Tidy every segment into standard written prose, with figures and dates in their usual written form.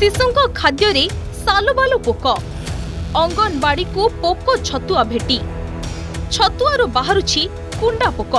शिशुंको खाद्य रे सालुबालु पोक अंगनवाड़ी को पोक छतुआ भेटी छतुआरू बाहरुछि कुंडा पोक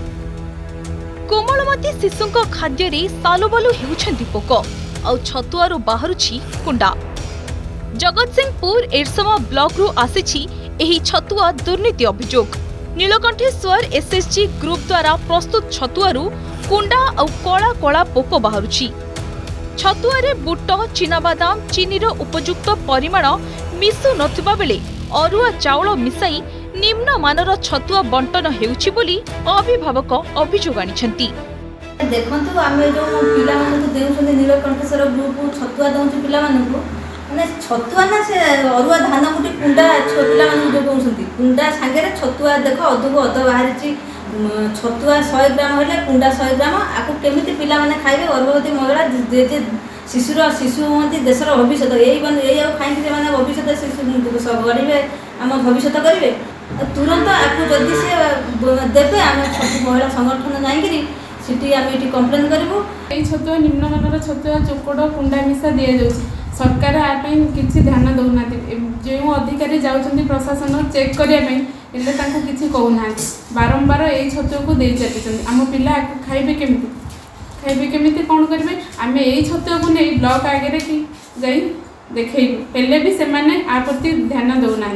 कोमलमती शिशुंको खाद्य रे सालुबालु हेउछंती पोक आउ छतुआरू बाहरुछि कुंडा। जगतसिंहपुर एरसम ब्लॉक रु आसीछि एही छतुआ दुर्नीति अभियोग। नीलकंठेश्वर एसएसजी ग्रुप द्वारा प्रस्तुत छतुआरू कुंडा आउ कला कला पोक बाहरुछि। छतुआरे बुट चिनाबादाम चीनी रो उपयुक्त परिमाण मिसु नथिबा बेले अरुआ चाउल मिसाई निम्न मानर छतुआ बंटन हेउछि बोली अभिभावक अभियोग आनिछंती। देखंतु आमे जो पिला मानकु देउछन नीलकंठेश्वर ग्रुप छतुआ दउछु पिला मानकु माने छतुआ ना से अरुआ धान गुटी कुंडा पिला मानकु जो दउछंती कुंडा संगे रे छतुआ देखो अधुको अध बाहरिछि छतुआ 100 ग्राम हेले कुंडा 100 ग्राम आकु केमिति पिला माने खाइबे गर्भवती महिला जे शिशु होती देशर भविष्य यही खाई माने भविष्य शिशु गढ़े आम भविष्य करेंगे तुरंत आपको जदि से देवे आम छतु महिला संगठन जाकि आम ये कम्प्लेन करूँ। ये छतुआ निम्नमानर छतुआ चोकड़ कुंडा मिसा दि जाऊँ सरकार किसी ध्यान दौना जो अधिकारी जाऊँच प्रशासन चेक करने किसी कहूना बारंबार यही छतुआ को दे चलते आम पिला खाइबे केमिति खाइबे केमिति कौन करेंगे आम यही छतुआ को नहीं ब्लॉक आगे कि जाई देखैबु हेले भी से माने आ प्रति ध्यान दौना।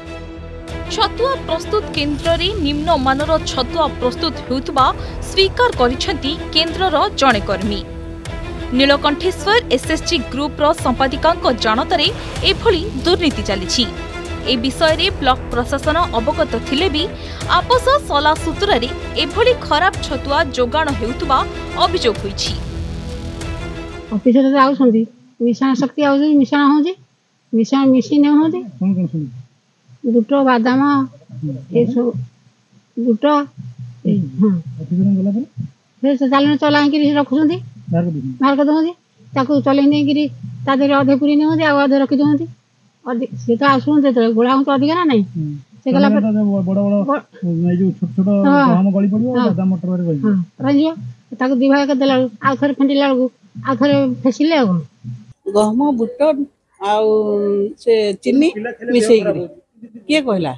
छतुआ प्रस्तुत केन्द्र रे निम्न मानर छतुआ प्रस्तुत हेउतबा स्वीकार करिसेंती केन्द्रर जणे कर्मी। नीलकंठेश्वर एसएसजी ग्रुप रो संपादिकांक जानतारे एभली दुर्नीति चलीछि। ए विषय रे ब्लॉक प्रशासन अवगत थिले भी आपस सला सूत्र रे एभली खराब छतुआ जोगाण हेउतबा अभियोग होइछि। ऑफिसर आउछंती मिशन शक्ति आउछ मिशन होछि मिशन मिशन होछि कोन कोन सुनि बुट बादाम ए सब बुट हां ऑफिसर गला फिर से चालन चलाइ कि रखुछंती मार कर दोंती ताको चलै नै कि ता देरे अधे पुरी नै होछि आ अधे रखि दोंती से तो आसुन ते गोला हो तो अधिक ना नहीं से गला बड़ बड़ नै जो छोट छोट गहम गली पड़ो बादाम मटर रे रही रहियो ताको दिभा के देला आ थरे फेंडिला आ थरे फेसिले आ गहम बुट आ से चीनी मिसई किए कहला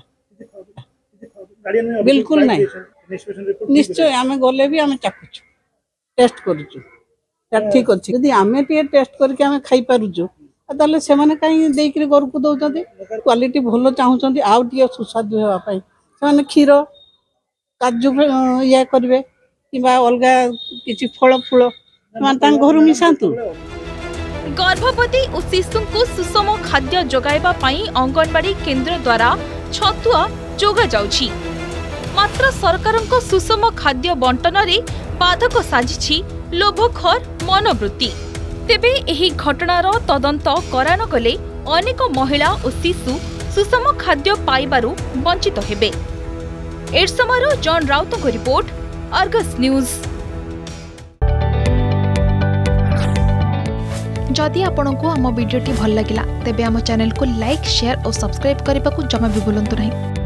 बिल्कुल नहीं निश्चय आम गले भी आम चाखुचु टेस्ट करूचु ठीक अच्छे यदि आम टेस्ट करके आम खाई पारुचु ताले से माने कहीं देकरी घर को दउचंती क्वालिटी भलो चाहूचंती आउ टिके सुस्वादु हेबा पई से माने खीर काजू या करबे किबा अलगा किछि फल फूल मान तां घर मिसांतु। गर्भवती और शिशु को सुषम खाद्य जोगाइबा पई अंगनवाड़ी केन्द्र द्वारा छतुआ जोगा जाउछि मात्र सरकारक सुषम खाद्य बंटन रे बाधक साजिछि लोभखोर मनोवृत्ति। तेबे एही घटनार तदंत करा न गले अनेक महिला और शिशु सुषम खाद्य पाइबारु वंचित हेबे। एरसमरो जॉन राउत को रिपोर्ट अर्गस न्यूज। जदि आपंक आम भिडी भल लगा तेब आम चैनल को लाइक शेयर और सब्सक्राइब करने को जमा भी भूलु नहीं।